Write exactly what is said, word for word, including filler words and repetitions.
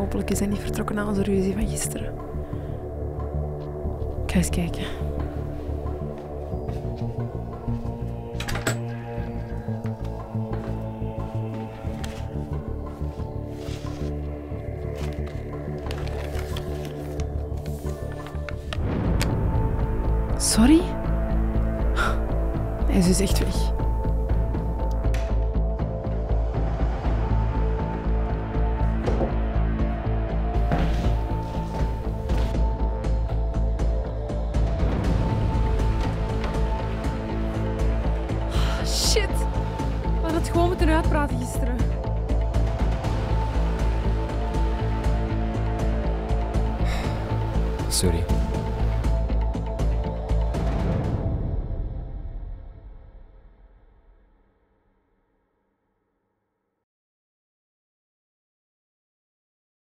Hopelijk is hij niet vertrokken na onze ruzie van gisteren. Ik ga eens kijken. Sorry? Hij is dus echt weg. Shit! We hadden het gewoon moeten uitpraten gisteren. Sorry.